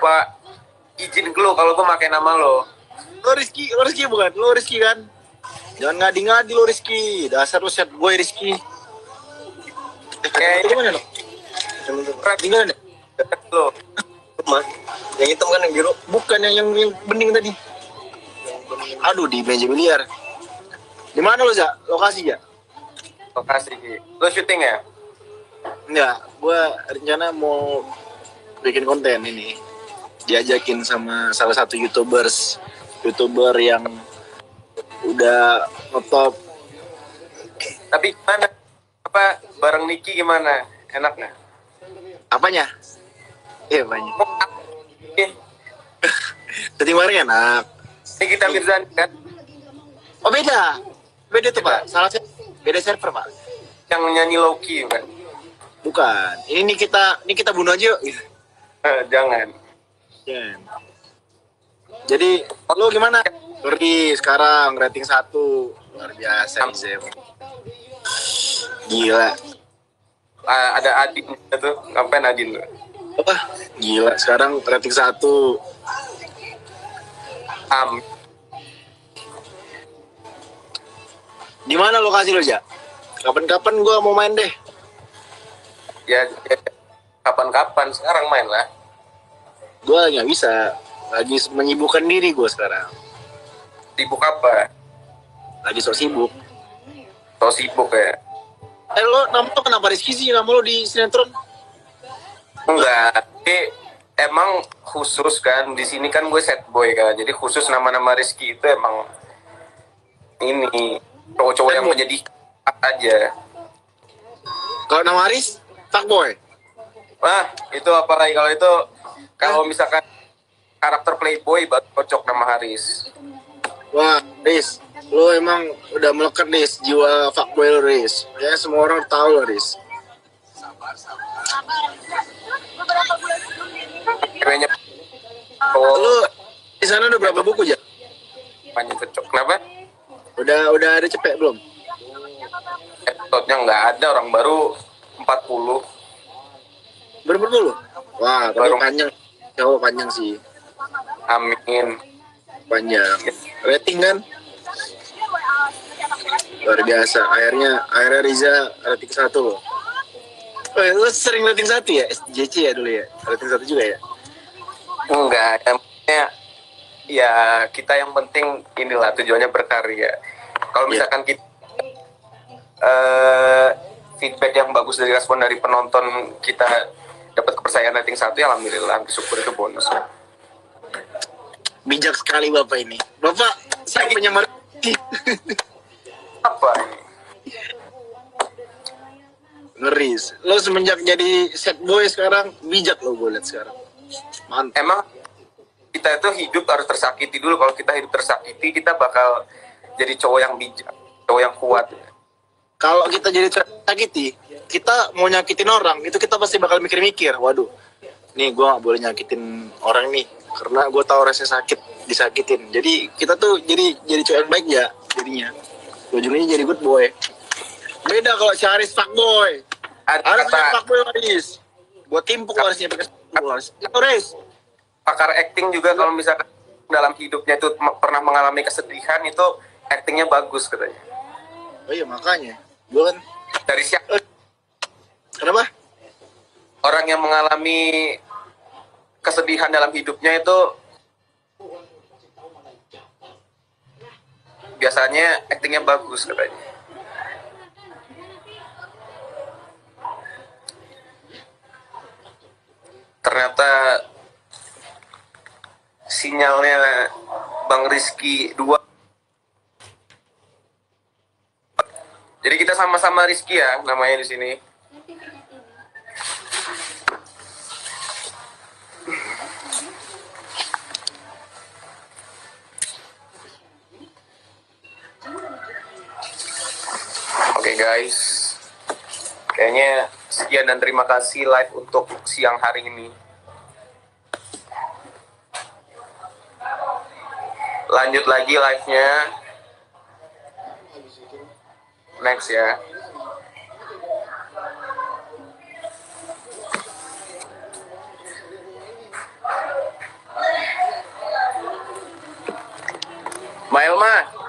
lupa izin ke lo kalau gue pakai nama lo. Lo Rizky bukan? Lo Rizky kan? Jangan ngadi-ngadi lo Rizky. Dasar lo set boy Rizky. Kayak Gimana lo? Tinggal deh. lo. Yang hitam kan yang biru? Bukan yang bening tadi. Aduh, di meja biliar. Di mana lo, Za? Lokasi, ya? Lokasi. Lo syuting ya? Enggak, gua rencana mau bikin konten ini. Diajakin sama salah satu YouTuber yang udah ngetop. Tapi gimana? Apa bareng Niki gimana? Enak nggak? Apanya? Iya, banyak. Ini Tadi kemarin enak. kita Mirzani kan? Oh, beda. Beda tuh, Pak. Salah beda server, Pak. Yang nyanyi Loki kan? Bukan. Ini kita bunuh aja yuk. Jangan. Ya. Jadi, lo gimana? Ngeri sekarang rating 1. Luar biasa nih, Zem. Gila. Ada Adin itu. Ngapain Adin? Apa? Gila, sekarang rating 1. Di mana lokasi lo, Ja? Kapan-kapan gua mau main deh. Ya, kapan-kapan sekarang main lah. Gua nggak bisa. Lagi menyibukkan diri gua sekarang. Sibuk apa? Lagi sok sibuk. So sibuk ya? Lo nama lo kenapa Rizky sih nama lo di sinetron? Enggak. Tapi emang khusus kan di sini kan gue set boy kan. Jadi khusus nama-nama Rizky itu emang ini cowok-cowok yang menjadi aja. Kalau nama Aris, fuckboy. Wah, itu apalagi kalau misalkan karakter playboy baru cocok nama Haris. Wah, Riz, lo emang udah melekat Riz, jiwa fuckboy lo Riz. Ya semua orang tahu lo Riz. Kayaknya Lo di sana udah berapa buku ya? banyak cocok. Kenapa? Udah ada cepet belum? Episode-nya nggak ada, orang baru 40. Berapa dulu? Wah, tapi Baru. panjang. Jauh panjang sih. Amin. Panjang. Rating kan? Luar biasa. Akhirnya Riza rating 1 loh. Lo sering rating 1 ya? SJC ya dulu ya? Rating 1 juga ya? Enggak, ya kita yang penting inilah tujuannya berkarya. Kalau misalkan kita feedback yang bagus dari respon dari penonton, kita dapat kepercayaan rating 1, ya alhamdulillah, syukur itu bonus. Bijak sekali Bapak ini. Bapak siapa penyamar? Apa? Ngeris. Lo semenjak jadi set boy sekarang bijak lo gue liat sekarang. Mantap. Emang kita itu hidup harus tersakiti dulu. Kalau kita hidup tersakiti, kita bakal jadi cowok yang bijak, cowok yang kuat. Kalau kita jadi tersakiti, kita mau nyakitin orang, itu kita pasti bakal mikir-mikir. Waduh, nih gue gak boleh nyakitin orang nih, karena gue tahu rasanya sakit disakitin. Jadi kita tuh jadi cowok yang baik ya jadinya. Ujungnya jadi good boy. Beda kalau si Haris fuckboy. Haris fuckboy Haris. Gue timpuk Harisnya pakai Haris. Pakar acting juga kalau misalkan dalam hidupnya itu pernah mengalami kesedihan, itu actingnya bagus katanya. Oh iya makanya. Gue kan Dari siapa? kenapa? Orang yang mengalami kesedihan dalam hidupnya itu biasanya actingnya bagus katanya. Ternyata sinyalnya Bang Rizky 2. Jadi kita sama-sama Rizky ya namanya di sini. Oke guys, kayaknya sekian dan terima kasih live untuk siang hari ini. Lanjut lagi live-nya next ya. Mail mah